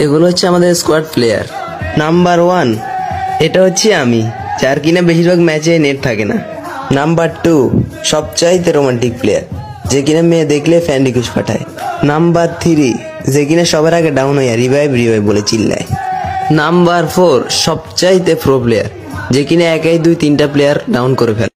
এগুলো হচ্ছে আমাদের স্কোয়াড প্লেয়ার। নাম্বার 1 এটা হচ্ছে আমি, যার কিনা বেশিরভাগ ম্যাচে নেট থাকে না। নাম্বার 2 সবচাইতে রোমান্টিক প্লেয়ার, যে কিনা মেয়ে দেখলে ফ্যান রিকোয়েস্ট পাঠায়। নাম্বার 3 যে কিনা সবার আগে ডাউন হইয়া রিভাইভ বলে চিল্লায়। নাম্বার 4 সবচাইতে প্রো প্লেয়ার, যে কিনা একাই 2-3টা প্লেয়ার ডাউন করে ফেলে।